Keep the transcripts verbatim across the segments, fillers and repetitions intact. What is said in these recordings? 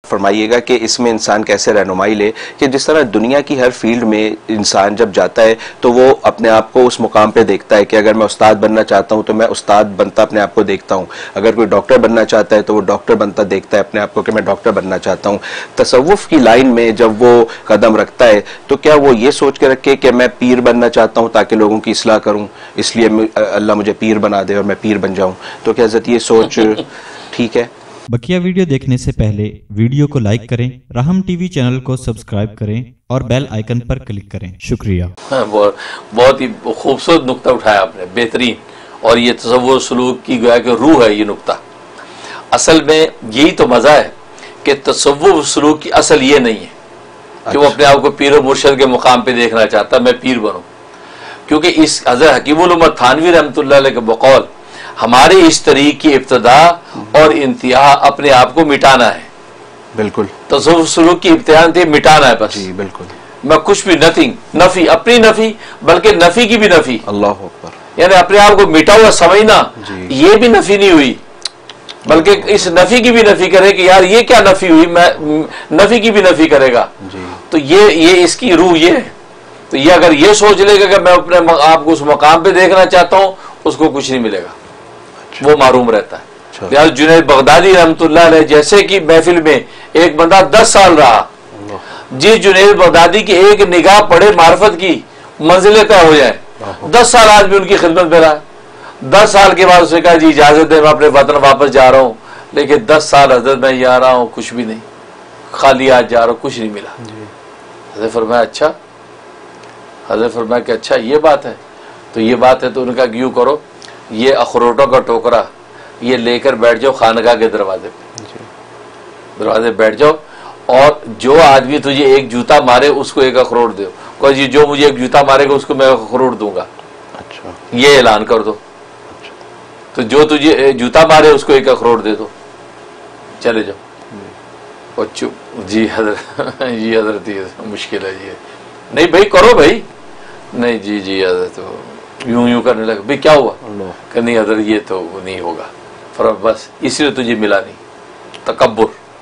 فرمائیے گا کہ اس میں انسان کیسے رہنمائی لے کہ جس طرح دنیا کی ہر فیلڈ میں انسان جب جاتا ہے تو وہ اپنے آپ کو اس مقام پہ دیکھتا ہے کہ اگر میں استاد بننا چاہتا ہوں تو میں استاد بنتا اپنے آپ کو دیکھتا ہوں، اگر کوئی ڈاکٹر بننا چاہتا ہے تو وہ ڈاکٹر بنتا دیکھتا ہے اپنے آپ کو کہ میں ڈاکٹر بننا چاہتا ہوں۔ تصوف کی لائن میں جب وہ قدم رکھتا ہے تو کیا وہ یہ سوچ کے رکھے کہ میں پیر بننا چاہتا ہوں تاکہ لوگوں کی اصلاح کروں، اس لیے اللہ مجھے پیر بنا دے اور میں پیر بن جاؤں، تو کیا حضرت یہ سوچ ٹھیک ہے؟ بقیہ ویڈیو دیکھنے سے پہلے ویڈیو کو لائک کریں، رحم ٹی وی چینل کو سبسکرائب کریں اور بیل آئیکن پر کلک کریں۔ شکریہ۔ بہت ہی خوبصورت نقطہ اٹھایا آپ نے، بہترین، اور یہ تصور سلوک کی گویا کہ روح ہے یہ نقطہ۔ اصل میں یہی تو مزہ ہے کہ تصور سلوک کی اصل یہ نہیں ہے کہ وہ اپنے آپ کو پیر و مرشد کے مقام پہ دیکھنا چاہتا ہے میں پیر بنوں، کیونکہ اس حضرت حکیم الامت تھانوی رحمۃ اللہ علیہ کے بقول ہمارے اس طریق کی ابتدا اور انتہا اپنے آپ کو مٹانا ہے۔ بالکل، تصوف سلوک کی ابتدا تھی مٹانا ہے بس۔ جی بالکل، میں کچھ بھی نتھنگ، نفی، اپنی نفی بلکہ نفی کی بھی نفی، اللہ اکبر، یعنی اپنے آپ کو مٹا ہوا سمجھنا، یہ بھی نفی نہیں ہوئی بلکہ اس نفی کی بھی نفی کرے کہ یار یہ کیا نفی ہوئی، میں نفی کی بھی نفی کرے گا۔ تو یہ یہ اس کی روح یہ ہے۔ تو یہ اگر یہ سوچ لے گا کہ میں اپنے آپ کو اس مقام پہ دیکھنا چاہتا ہوں، اس کو کچھ نہیں ملے گا، وہ معروم رہتا ہے۔ لہٰذا جنید بغدادی رحمۃ اللہ علیہ جیسے کہ محفل میں ایک بندہ دس سال رہا، جس جنید بغدادی کی ایک نگاہ پڑے معرفت کی منزلیں طے ہو جائیں، دس سال آدمی ان کی خدمت میں رہا، دس سال کے بعد اس نے کہا جی اجازت ہے میں اپنے وطن واپس جا رہا ہوں، لیکن دس سال حضرت میں یہ آ رہا ہوں کچھ بھی نہیں، خالی آج جا رہا ہوں کچھ نہیں ملا۔ حضرت فرمایا اچھا، حضرت فرمایا کہ اچھا یہ بات ہے، تو یہ بات ہے تو ان کا یوں کرو، یہ اخروٹوں کا ٹوکرا یہ لے کر بیٹھ جاؤ خانقاہ کے دروازے پہ، دروازے بیٹھ جاؤ، اور جو آدمی تجھے ایک جوتا مارے اس کو ایک اخروٹ دو، کوئی جی جو مجھے ایک جوتا مارے گا اس کو میں اخروٹ دوں گا، یہ اعلان کر دو، تو جو تجھے جوتا مارے اس کو ایک اخروٹ دے دو، چلے جاؤ۔ اور چپ، جی حضرت جی حضرت یہ مشکل ہے، جی نہیں بھائی کرو بھائی، نہیں جی جی حضرت یوں یوں کرنے لگا، بھائی کیا ہوا کہ نہیں حضرت یہ تو نہیں ہوگا، فرما بس اس لیے تجھے ملا نہیں، تکبر،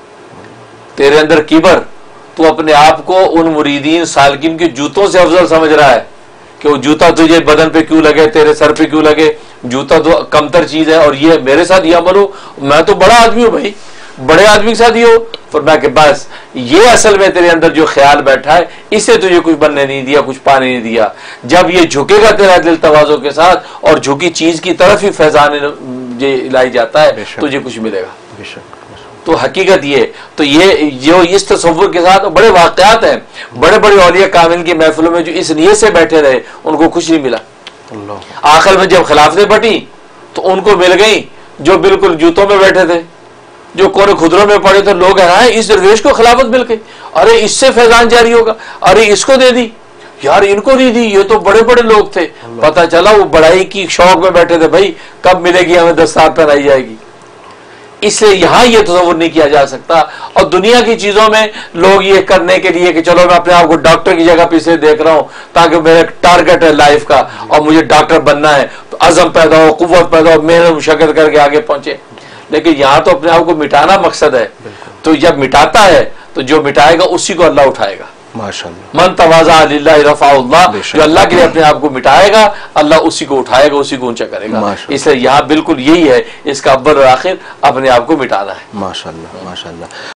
تیرے اندر کبر، تو اپنے آپ کو ان مریدین سالکین کے جوتوں سے افضل سمجھ رہا ہے کہ وہ جوتا تجھے بدن پہ کیوں لگے، تیرے سر پہ کیوں لگے، جوتا تو کمتر چیز ہے، اور یہ میرے ساتھ یہ عمل ہو، میں تو بڑا آدمی ہوں بھائی، بڑے آدمی کے ساتھ یہ ہو، فرمایا کہ بس یہ اصل میں تیرے اندر جو خیال بیٹھا ہے اس سے تجھے کچھ بننے نہیں دیا، کچھ پانے نہیں دیا، جب یہ جھکے گا تیرا دل تواضع کے ساتھ اور جھکی چیز کی طرف ہی فیضان لائی جاتا ہے، تجھے کچھ ملے گا۔ تو حقیقت یہ تو یہ جو اس تصور کے ساتھ بڑے واقعات ہیں، بڑے بڑے اولیاء کامل کی محفلوں میں جو اس نیت سے بیٹھے رہے ان کو کچھ نہیں ملا، آخر میں جب خلافتیں بٹی تو ان کو مل گئی جو بالکل جوتوں میں بیٹھے تھے، جو کونے خدروں میں پڑے تھے، لوگ ہیں اس درویش کو خلافت مل گئی، ارے اس سے فیضان جاری ہوگا، ارے اس کو دے دی، یار ان کو نہیں دی، یہ تو بڑے بڑے لوگ تھے، پتہ چلا وہ بڑائی کی شوق میں بیٹھے تھے، بھائی کب ملے گی ہمیں دستار پہنائی جائے گی۔ اس لیے یہاں یہ تصور نہیں کیا جا سکتا، اور دنیا کی چیزوں میں لوگ یہ کرنے کے لیے کہ چلو میں اپنے آپ کو ڈاکٹر کی جگہ پہ اسے دیکھ رہا ہوں تاکہ میرا ایک ٹارگٹ ہے لائف کا اور مجھے ڈاکٹر بننا ہے، تو عزم پیدا ہو، قوت پیدا ہو، محنت مشقت کر کے آگے پہنچے، لیکن یہاں تو اپنے آپ کو مٹانا مقصد ہے، تو جب مٹاتا ہے تو جو مٹائے گا اسی کو اللہ اٹھائے گا۔ ماشاءاللہ، من تواضع للہ رفعہ اللہ، جو اللہ کے لیے اپنے آپ کو مٹائے گا اللہ اسی کو اٹھائے گا، اسی کو اونچا کرے گا۔ اس لیے یہاں بالکل یہی ہے، اس کا اول اور آخر اپنے آپ کو مٹانا ہے۔ ماشاءاللہ ماشاءاللہ۔